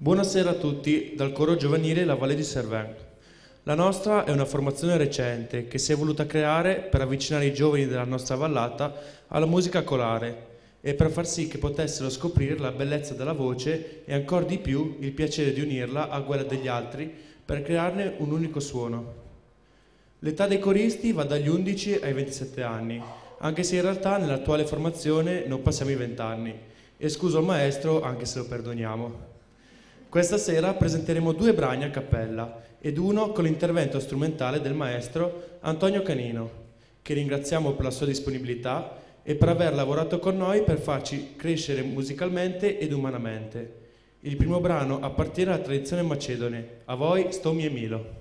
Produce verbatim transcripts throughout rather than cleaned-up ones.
Buonasera a tutti dal coro giovanile La Valle di Cervin. La nostra è una formazione recente che si è voluta creare per avvicinare i giovani della nostra vallata alla musica corale e per far sì che potessero scoprire la bellezza della voce e ancora di più il piacere di unirla a quella degli altri per crearne un unico suono. L'età dei coristi va dagli undici ai ventisette anni, anche se in realtà nell'attuale formazione non passiamo i venti anni. E scuso il maestro anche se lo perdoniamo. Questa sera presenteremo due brani a cappella ed uno con l'intervento strumentale del maestro Antonio Canino, che ringraziamo per la sua disponibilità e per aver lavorato con noi per farci crescere musicalmente ed umanamente. Il primo brano appartiene alla tradizione macedone. A voi, Stomi e Milo.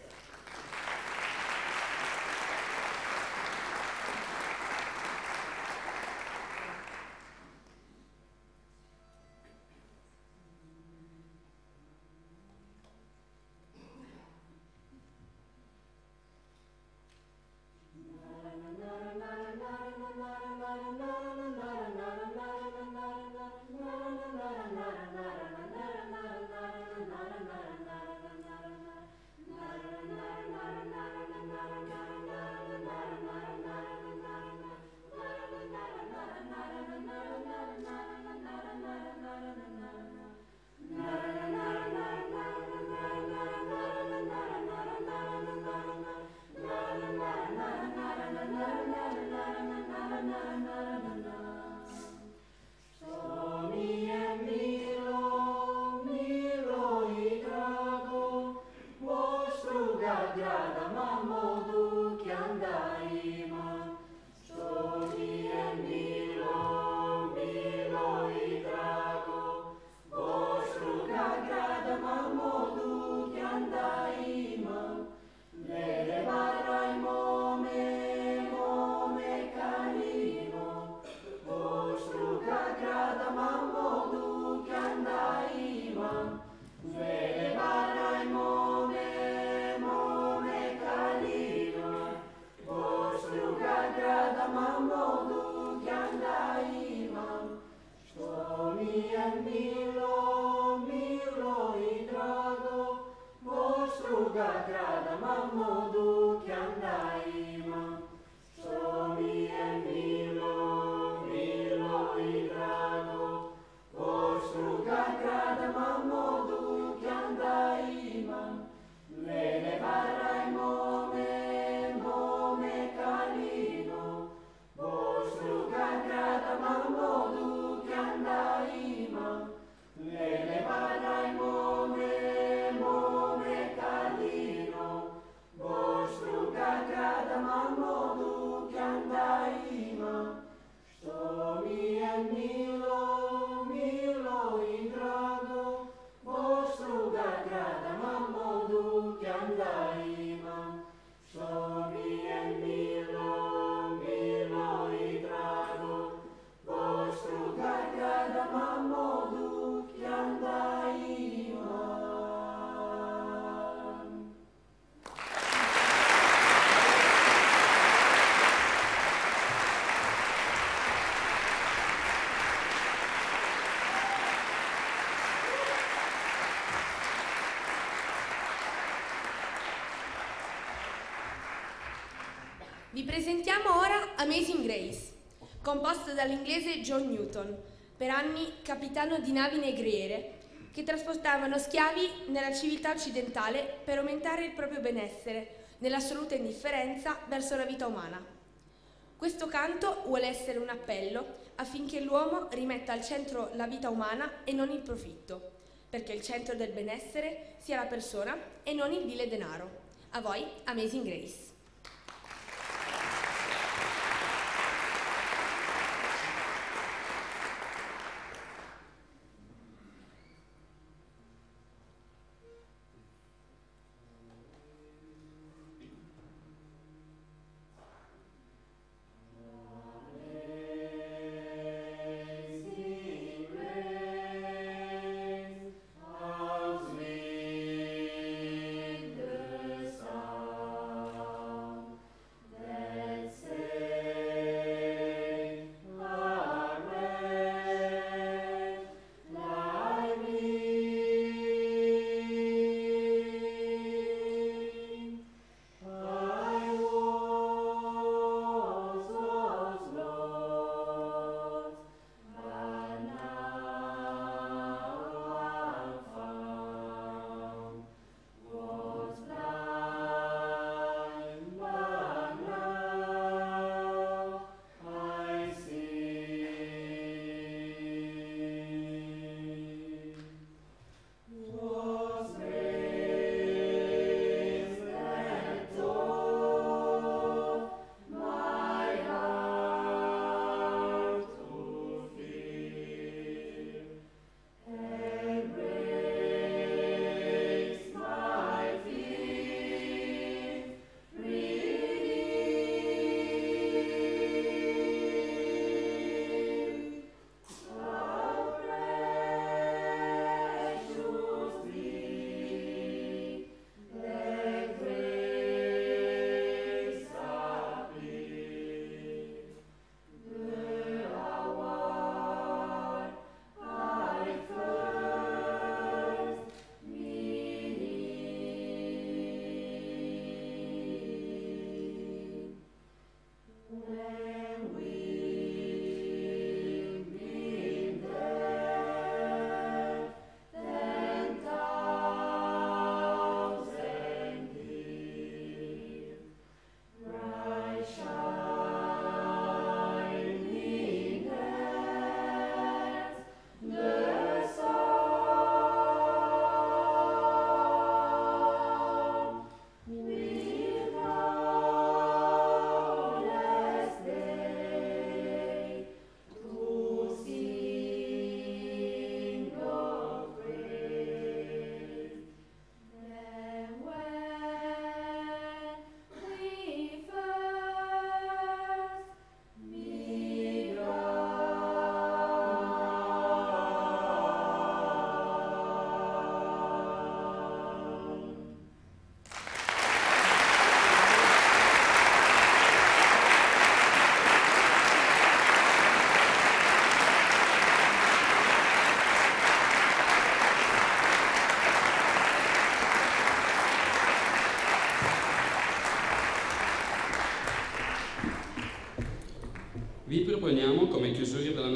Vi presentiamo ora Amazing Grace, composto dall'inglese John Newton, per anni capitano di navi negriere che trasportavano schiavi nella civiltà occidentale per aumentare il proprio benessere, nell'assoluta indifferenza verso la vita umana. Questo canto vuole essere un appello affinché l'uomo rimetta al centro la vita umana e non il profitto, perché il centro del benessere sia la persona e non il vile denaro. A voi, Amazing Grace. How sweet the sound.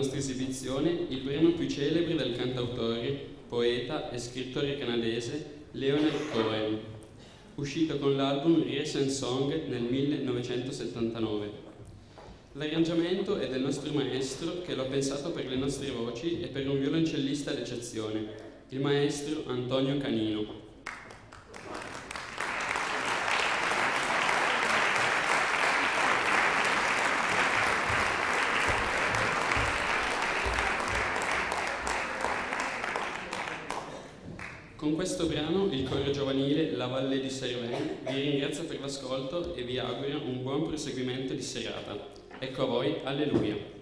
nostra esibizione il brano più celebre del cantautore, poeta e scrittore canadese Leonard Cohen, uscito con l'album Rears and Song nel millenovecentosettantanove. L'arrangiamento è del nostro maestro che lo ha pensato per le nostre voci e per un violoncellista d'eccezione, il maestro Antonio Canino. Con questo brano il coro giovanile La Valle di Servais vi ringrazia per l'ascolto e vi augura un buon proseguimento di serata. Ecco a voi, alleluia!